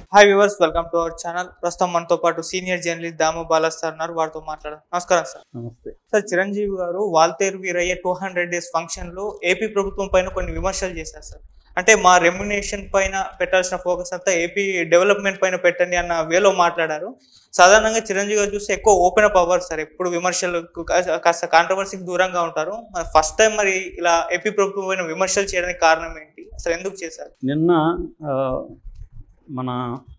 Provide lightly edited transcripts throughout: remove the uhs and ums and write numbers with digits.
Hi viewers, welcome to our channel. ప్రస్తుతం మనతో పాటు senior journalist Damu Bala sir ఉన్నారు. వారితో మాట్లాడారు. నమస్కారం సార్. నమస్తే sir, Chiranjeevi garu Waltair Veerayya 200 days function లో ఏపీ ప్రభుత్వం పైన కొన్ని విమర్శలు చేశారు సార్. అంటే మా రెమ్యునేషన్ పైన పెట్టాల్సిన ఫోకస్ అంతా ఏపీ డెవలప్మెంట్ పైన పెట్టండి అన్న వేలో మాట్లాడారు. సాధారణంగా చిరంజీవి గారు చూస్తే ఎక్కువ ఓపెన్ అప్ అవ్వరు సార్. ఎప్పుడు విమర్శలు కాస్త కాంట్రవర్సీకి దూరంగా ఉంటారు. ఫస్ట్ టైం మరి ఇలా ఏపీ ప్రభుత్వం పైన విమర్శలు చేయడానికి కారణం ఏంటి, అసలు ఎందుకు చేశారు? నిన్న మన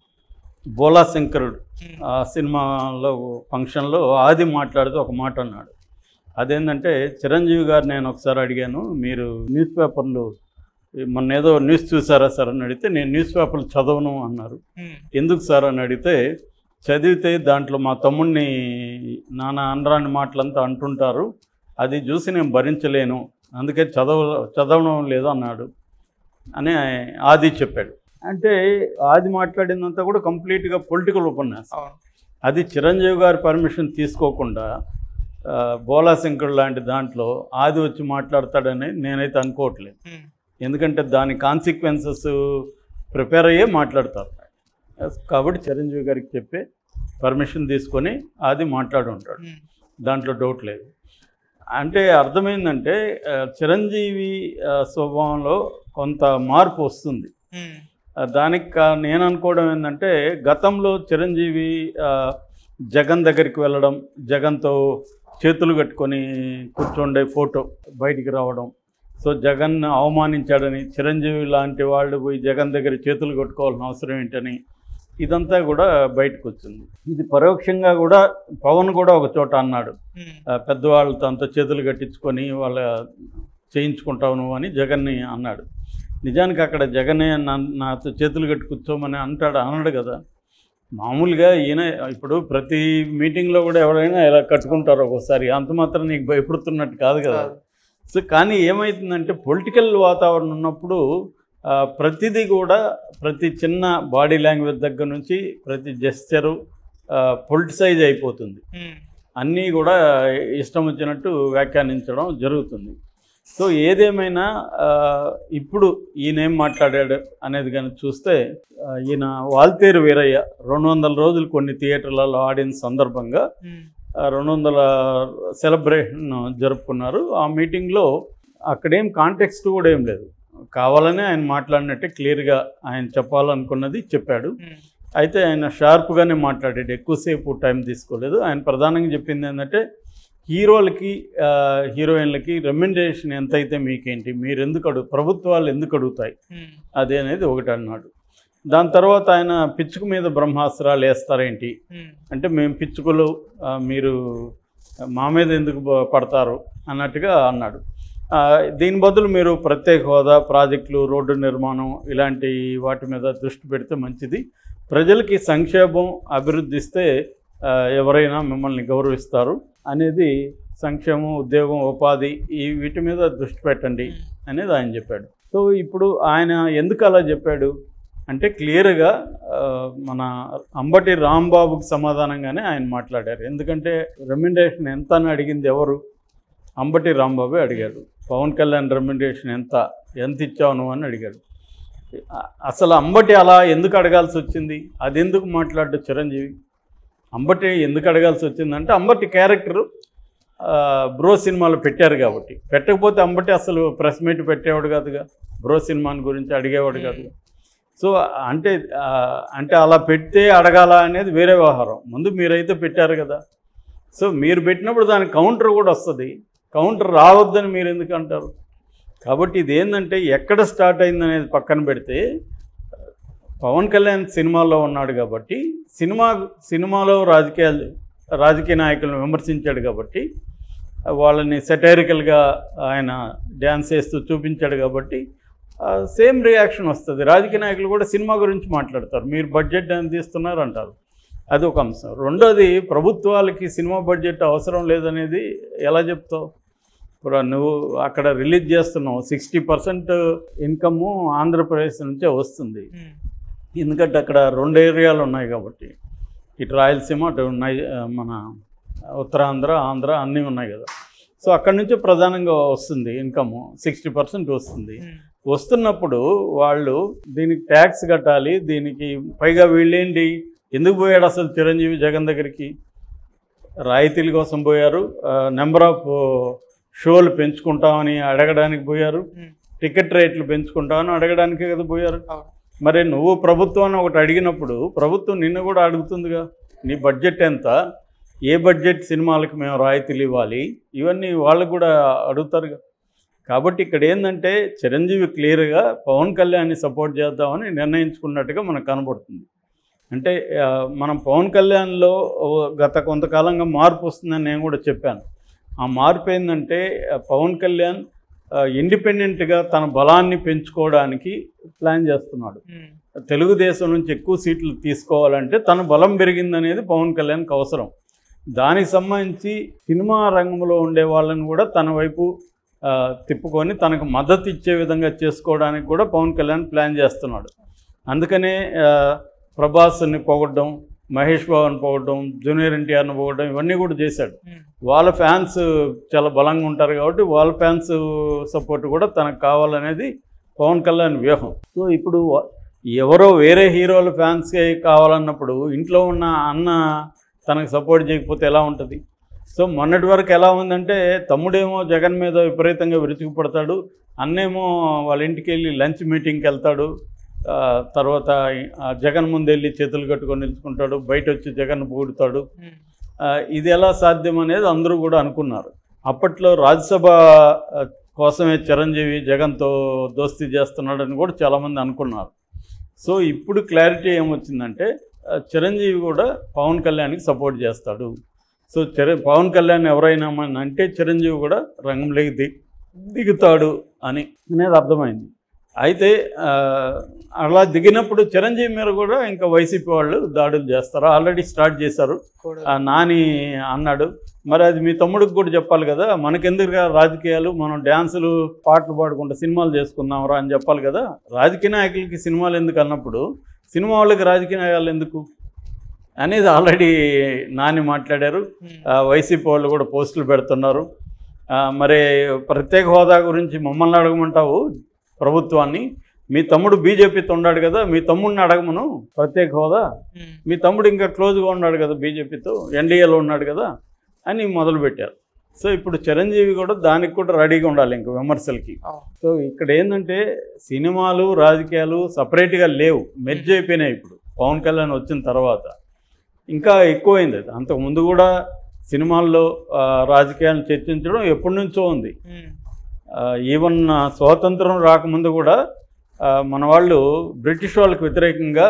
బోలా శంకరుడు ఆ సినిమాలో ఫంక్షన్లో ఆది మాట్లాడుతూ ఒక మాట అన్నాడు. అదేంటంటే, చిరంజీవి గారు నేను ఒకసారి అడిగాను, మీరు న్యూస్ పేపర్లు మొన్న ఏదో న్యూస్ చూసారా సార్ అని అడిగితే, నేను న్యూస్ పేపర్లు చదవను అన్నారు. ఎందుకు సార్ అని అడిగితే, చదివితే దాంట్లో మా తమ్ముడిని నానా అనరాని మాటలంతా అంటుంటారు, అది చూసి నేను భరించలేను, అందుకే చదవడం లేదు అన్నాడు అని ఆది చెప్పాడు. అంటే ఆది మాట్లాడిందంతా కూడా కంప్లీట్గా పొలిటికల్ ఉపన్యాసం. అది చిరంజీవి గారి పర్మిషన్ తీసుకోకుండా బోలా శంకర్ లాంటి దాంట్లో ఆది వచ్చి మాట్లాడతాడని నేనైతే అనుకోవట్లేదు. ఎందుకంటే దాని కాన్సిక్వెన్సెస్ ప్రిపేర్ అయ్యే మాట్లాడతారు. కాబట్టి చిరంజీవి గారికి చెప్పి పర్మిషన్ తీసుకొని ఆది మాట్లాడి ఉంటాడు, దాంట్లో డౌట్ లేదు. అంటే అర్థమైందంటే చిరంజీవి స్వభావంలో కొంత మార్పు వస్తుంది. దానికి నేను అనుకోవడం ఏంటంటే, గతంలో చిరంజీవి జగన్ దగ్గరికి వెళ్ళడం, జగన్తో చేతులు కట్టుకొని కూర్చోండే ఫోటో బయటికి రావడం, సో జగన్ అవమానించాడని, చిరంజీవి లాంటి వాళ్ళు పోయి జగన్ దగ్గర చేతులు కట్టుకోవాల్సిన అవసరం ఏంటని, ఇదంతా కూడా బయటకు వచ్చింది. ఇది పరోక్షంగా కూడా పవన్ కూడా ఒక చోట అన్నాడు, పెద్దవాళ్ళతో అంతా చేతులు కట్టించుకొని వాళ్ళ చేయించుకుంటావు నువ్వు అని జగన్ని అన్నాడు. నిజానికి అక్కడ జగనే నాతో చేతులు కట్టి కూర్చోమని అన్నాడు కదా. మామూలుగా ఈయన ఇప్పుడు ప్రతి మీటింగ్లో కూడా ఎవరైనా ఇలా కట్టుకుంటారు ఒక్కోసారి, అంత మాత్రం నీకు భయపడుతున్నట్టు కాదు కదా. సో కానీ ఏమవుతుందంటే, పొలిటికల్ వాతావరణం ఉన్నప్పుడు ప్రతిదీ కూడా, ప్రతి చిన్న బాడీ లాంగ్వేజ్ దగ్గర నుంచి ప్రతి జెస్చరు పొలిటిసైజ్ అయిపోతుంది. అన్నీ కూడా ఇష్టం వచ్చినట్టు వ్యాఖ్యానించడం జరుగుతుంది. సో ఏదేమైనా ఇప్పుడు ఈయనేం మాట్లాడాడు అనేది కానీ చూస్తే, ఈయన వాల్తేరు వీరయ్య 200 రోజులు కొన్ని థియేటర్లలో ఆడిన సందర్భంగా 200 సెలబ్రేషన్ జరుపుకున్నారు. ఆ మీటింగ్లో అక్కడేం కాంటెక్స్ట్ కూడా ఏం లేదు, కావాలనే ఆయన మాట్లాడినట్టే క్లియర్గా ఆయన చెప్పాలనుకున్నది చెప్పాడు. అయితే ఆయన షార్ప్గానే మాట్లాడాడు, ఎక్కువసేపు టైం తీసుకోలేదు. ఆయన ప్రధానంగా చెప్పింది ఏంటంటే, హీరోలకి హీరోయిన్లకి రెమ్యునరేషన్ ఎంత అయితే మీకేంటి, మీరు ఎందుకు ప్రభుత్వాలు ఎందుకు అడుగుతాయి అదే అనేది ఒకటి అన్నాడు. దాని తర్వాత ఆయన పిచ్చుకు మీద బ్రహ్మాస్త్రాలు వేస్తారేంటి అంటే, మేము పిచ్చుకలు, మీరు మా మీద ఎందుకు పడతారు అన్నట్టుగా అన్నాడు. దీని బదులు మీరు ప్రత్యేక హోదా, ప్రాజెక్టులు, రోడ్డు నిర్మాణం ఇలాంటి వాటి మీద దృష్టి పెడితే మంచిది, ప్రజలకి సంక్షేమం అభివృద్ధి ఇస్తే ఎవరైనా మిమ్మల్ని గౌరవిస్తారు అనేది, సంక్షేమం, ఉద్యోగం, ఉపాధి ఈ వీటి మీద దృష్టి పెట్టండి అనేది ఆయన చెప్పాడు. సో ఇప్పుడు ఆయన ఎందుకు అలా చెప్పాడు అంటే, క్లియర్గా మన అంబటి రాంబాబుకి సమాధానంగానే ఆయన మాట్లాడారు. ఎందుకంటే రెమ్యునరేషన్ ఎంత అని అడిగింది ఎవరు? అంబటి రాంబాబే అడిగాడు. పవన్ కళ్యాణ్ రెమ్యునరేషన్ ఎంత ఇచ్చావు నువ్వు అని అడిగాడు. అసలు అంబటి అలా ఎందుకు అడగాల్సి వచ్చింది, అది ఎందుకు మాట్లాడు చిరంజీవి? అంబటి ఎందుకు అడగాల్సి వచ్చిందంటే, అంబటి క్యారెక్టరు బ్రో సినిమాలో పెట్టారు కాబట్టి. పెట్టకపోతే అంబటి అసలు ప్రెస్ మీట్ పెట్టేవాడు కాదుగా, బ్రో సినిమాని గురించి అడిగేవాడు కాదుగా. సో అంటే అలా పెడితే అడగాల అనేది వేరే వ్యవహారం. ముందు మీరైతే పెట్టారు కదా, సో మీరు పెట్టినప్పుడు దానికి కౌంటర్ కూడా వస్తుంది. కౌంటర్ రావద్దని మీరు ఎందుకు అంటారు? కాబట్టి ఇది ఏంటంటే, ఎక్కడ స్టార్ట్ అయిందనేది పక్కన పెడితే, పవన్ కళ్యాణ్ సినిమాల్లో ఉన్నాడు కాబట్టి, సినిమాలో రాజకీయ నాయకులను విమర్శించాడు కాబట్టి, వాళ్ళని సెటైరికల్గా ఆయన డ్యాన్స్ చేస్తూ చూపించాడు కాబట్టి సేమ్ రియాక్షన్ వస్తుంది. రాజకీయ నాయకులు కూడా సినిమా గురించి మాట్లాడతారు, మీరు బడ్జెట్ అని తీస్తున్నారు అంటారు. అది ఒక అంశం. రెండోది, ప్రభుత్వాలకి సినిమా బడ్జెట్ అవసరం లేదనేది ఎలా చెప్తావు? ఇప్పుడు నువ్వు అక్కడ రిలీజ్ చేస్తున్నావు, 60% ఇన్కమ్ ఆంధ్రప్రదేశ్ నుంచే వస్తుంది. ఎందుకంటే అక్కడ 2 ఏరియాలు ఉన్నాయి కాబట్టి, ఇటు రాయలసీమ, అటు మన ఉత్తరాంధ్ర, ఆంధ్ర అన్నీ ఉన్నాయి కదా. సో అక్కడి నుంచి ప్రధానంగా వస్తుంది ఇన్కమ్ 60% వస్తుంది. వస్తున్నప్పుడు వాళ్ళు దీనికి ట్యాక్స్ కట్టాలి. దీనికి పైగా వీళ్ళేంటి, ఎందుకు పోయాడు అసలు చిరంజీవి జగన్ దగ్గరికి? రాయితీల కోసం పోయారు, నెంబర్ ఆఫ్ షోలు పెంచుకుంటామని అడగడానికి పోయారు, టికెట్ రేట్లు పెంచుకుంటామని అడగడానికే కదా పోయారు. మరి నువ్వు ప్రభుత్వాన్ని ఒకటి అడిగినప్పుడు ప్రభుత్వం నిన్ను కూడా అడుగుతుందిగా, నీ బడ్జెట్ ఎంత, ఏ బడ్జెట్ సినిమాలకు మేము రాయితీలు ఇవ్వాలి, ఇవన్నీ వాళ్ళకు కూడా అడుగుతారుగా. కాబట్టి ఇక్కడ ఏంటంటే చిరంజీవి క్లియర్గా పవన్ కళ్యాణ్ని సపోర్ట్ చేద్దామని నిర్ణయించుకున్నట్టుగా మనకు కనబడుతుంది. అంటే మనం పవన్ కళ్యాణ్లో గత కొంతకాలంగా మార్పు వస్తుందని నేను కూడా చెప్పాను. ఆ మార్పు ఏంటంటే పవన్ కళ్యాణ్ ఇండిపెండెంట్గా తన బలాన్ని పెంచుకోవడానికి ప్లాన్ చేస్తున్నాడు. తెలుగుదేశం నుంచి ఎక్కువ సీట్లు తీసుకోవాలంటే తన బలం పెరిగిందనేది పవన్ కళ్యాణ్కి అవసరం. దానికి సంబంధించి సినిమా రంగంలో ఉండే వాళ్ళని కూడా తన వైపు తిప్పుకొని తనకు మద్దతు ఇచ్చే విధంగా చేసుకోవడానికి కూడా పవన్ కళ్యాణ్ ప్లాన్ చేస్తున్నాడు. అందుకనే ప్రభాస్ని పొగడ్డం, మహేష్ బాబుని పొగడ్డం, జూనియర్ ఎన్టీఆర్ని పొగడ్డం, ఇవన్నీ కూడా చేశాడు. వాళ్ళ ఫ్యాన్స్ చాలా బలంగా ఉంటారు కాబట్టి వాళ్ళ ఫ్యాన్స్ సపోర్ట్ కూడా తనకు కావాలనేది పవన్ కళ్యాణ్ వ్యూహం. సో ఇప్పుడు ఎవరో వేరే హీరోల ఫ్యాన్స్కే కావాలన్నప్పుడు ఇంట్లో ఉన్న అన్న తనకు సపోర్ట్ చేయకపోతే ఎలా ఉంటుంది? సో మొన్నటి వరకు ఎలా ఉందంటే తమ్ముడేమో జగన్ మీద విపరీతంగా విరుచుకుపడతాడు, అన్నేమో వాళ్ళ ఇంటికి వెళ్ళి లంచ్ మీటింగ్కి వెళ్తాడు, తర్వాత జగన్ ముందు వెళ్ళి చేతులు కట్టుకొని నిలుచుకుంటాడు, బయట వచ్చి జగన్ పొగుడుతాడు. ఇది ఎలా సాధ్యం అనేది అందరూ కూడా అనుకున్నారు. అప్పట్లో రాజ్యసభ కోసమే చిరంజీవి జగన్తో దోస్తీ చేస్తున్నాడని కూడా చాలామంది అనుకున్నారు. సో ఇప్పుడు క్లారిటీ ఏమొచ్చిందంటే చిరంజీవి కూడా పవన్ కళ్యాణ్కి సపోర్ట్ చేస్తాడు. సో పవన్ కళ్యాణ్ ఎవరైనా అంటే చిరంజీవి కూడా రంగంలోకి దిగుతాడు అని అనేది అర్థమైంది. అయితే అలా దిగినప్పుడు చిరంజీవి మీద కూడా ఇంకా వైసీపీ వాళ్ళు దాడులు చేస్తారు, ఆల్రెడీ స్టార్ట్ చేశారు. నాని అన్నాడు, మరి అది మీ తమ్ముడికి కూడా చెప్పాలి కదా, మనకెందుకుగా రాజకీయాలు, మనం డ్యాన్సులు పాటలు పాడుకుంటూ సినిమాలు చేసుకుందాంరా అని చెప్పాలి కదా. రాజకీయ నాయకులకి సినిమాలు ఎందుకు అన్నప్పుడు సినిమా వాళ్ళకి రాజకీయ నాయకులు ఎందుకు అనేది ఆల్రెడీ నాని మాట్లాడారు. వైసీపీ వాళ్ళు కూడా పోస్టులు పెడుతున్నారు. మరి ప్రత్యేక హోదా గురించి మమ్మల్ని అడగమంటావు ప్రభుత్వాన్ని, మీ తమ్ముడు బీజేపీతో ఉన్నాడు కదా, మీ తమ్ముడిని అడగమను ప్రత్యేక హోదా, మీ తమ్ముడు ఇంకా క్లోజ్గా ఉన్నాడు కదా బీజేపీతో, ఎన్డీఏలో ఉన్నాడు కదా అని మొదలుపెట్టారు. సో ఇప్పుడు చిరంజీవి కూడా దానికి కూడా రెడీగా ఉండాలి ఇంకా విమర్శలకి. సో ఇక్కడ ఏంటంటే సినిమాలు రాజకీయాలు సపరేట్గా లేవు, మెర్జ్ అయిపోయినాయి. ఇప్పుడు పవన్ కళ్యాణ్ వచ్చిన తర్వాత ఇంకా ఎక్కువైంది. అది అంతకుముందు కూడా సినిమాల్లో రాజకీయాలను చర్చించడం ఎప్పటి నుంచో ఉంది. ఈవెన్ స్వాతంత్రం రాకముందు కూడా మన వాళ్ళు బ్రిటిష్ వాళ్ళకి వ్యతిరేకంగా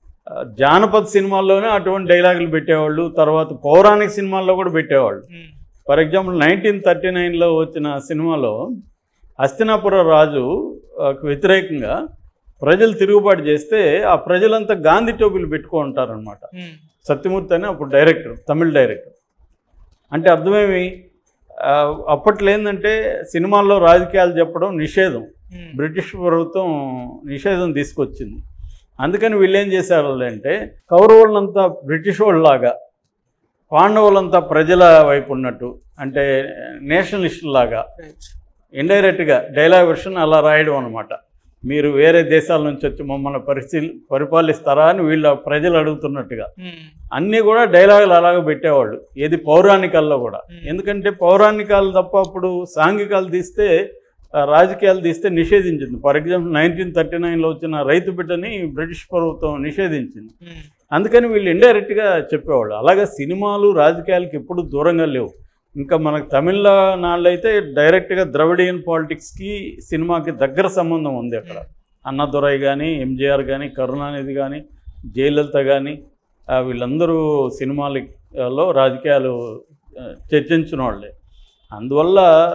జానపద సినిమాల్లోనే అటువంటి డైలాగులు పెట్టేవాళ్ళు, తర్వాత పౌరాణిక సినిమాల్లో కూడా పెట్టేవాళ్ళు. ఫర్ ఎగ్జాంపుల్ 1939లో వచ్చిన సినిమాలో హస్తినాపుర రాజు వ్యతిరేకంగా ప్రజలు తిరుగుబాటు చేస్తే ఆ ప్రజలంతా గాంధీ టోపీలు పెట్టుకుంటారనమాట. సత్యమూర్తి అని అప్పుడు డైరెక్టర్, తమిళ డైరెక్టర్. అంటే అర్థమేమి, అప్పట్లో ఏంటంటే సినిమాల్లో రాజకీయాలు చెప్పడం నిషేధం, బ్రిటిష్ ప్రభుత్వం నిషేధం తీసుకొచ్చింది. అందుకని వీళ్ళు ఏం చేశారు అంటే కౌరవులంతా బ్రిటిష్ వాళ్ళలాగా, పాండవులంతా ప్రజల వైపు ఉన్నట్టు, అంటే నేషనలిస్టులాగా ఇండైరెక్ట్గా డైలాగ్ వెర్షన్ అలా రాయడం అనమాట. మీరు వేరే దేశాల నుంచి వచ్చి మమ్మల్ని పరిపాలిస్తారా అని వీళ్ళ ప్రజలు అడుగుతున్నట్టుగా అన్నీ కూడా డైలాగులు అలాగే పెట్టేవాళ్ళు. ఏది పౌరాణికాల్లో కూడా, ఎందుకంటే పౌరాణికాలు తప్ప అప్పుడు సాంఘికాలు తీస్తే రాజకీయాలు తీస్తే నిషేధించింది. ఫర్ ఎగ్జాంపుల్ 1939లో వచ్చిన రైతు బిడ్డని బ్రిటిష్ ప్రభుత్వం నిషేధించింది. అందుకని వీళ్ళు ఇండైరెక్ట్గా చెప్పేవాళ్ళు. అలాగే సినిమాలు రాజకీయాలకు ఎప్పుడు దూరంగా లేవు. ఇంకా మనకు తమిళనాడులో అయితే డైరెక్ట్గా ద్రవిడియన్ పాలిటిక్స్కి సినిమాకి దగ్గర సంబంధం ఉంది. అక్కడ అన్నదురై కానీ, ఎంజీఆర్ కానీ, కరుణానిధి కానీ, జయలలిత కానీ వీళ్ళందరూ సినిమాలలో రాజకీయాలు చర్చించిన వాళ్ళే. అందువల్ల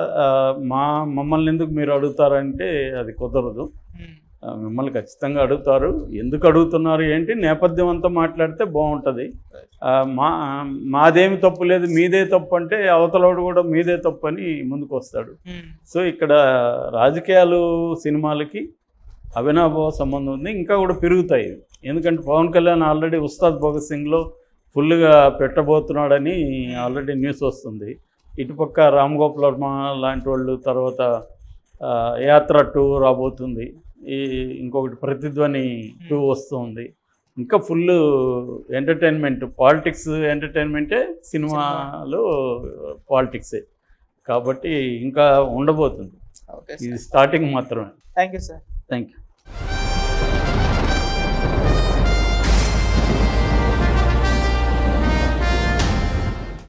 మమ్మల్ని ఎందుకు మీరు అడుగుతారంటే అది కుదరదు. మిమ్మల్ని ఖచ్చితంగా అడుగుతారు. ఎందుకు అడుగుతున్నారు ఏంటి నేపథ్యం అంతా మాట్లాడితే బాగుంటుంది. మాదేమి తప్పు లేదు, మీదే తప్పు అంటే అవతలవాడు కూడా మీదే తప్పు అని ముందుకు వస్తాడు. సో ఇక్కడ రాజకీయాలు సినిమాలకి అవినాభావ సంబంధం ఉంది, ఇంకా కూడా పెరుగుతాయి. ఎందుకంటే పవన్ కళ్యాణ్ ఆల్రెడీ ఉస్తాద్ భగత్ సింగ్లో ఫుల్గా పెట్టబోతున్నాడని ఆల్రెడీ న్యూస్ వస్తుంది. ఇటుపక్క రామ్ గోపాల్ వర్మ లాంటి వాళ్ళు, తర్వాత యాత్ర 2 రాబోతుంది, ఇంకొకటి ప్రతిధ్వని 2 వస్తుంది. ఇంకా ఫుల్ ఎంటర్టైన్మెంట్, పాలిటిక్స్ ఎంటర్టైన్మెంటే, సినిమాలో పాలిటిక్సే. కాబట్టి ఇంకా ఉండబోతుంది. ఓకే, ఇది స్టార్టింగ్ మాత్రమే. Thank you sir. Thank you.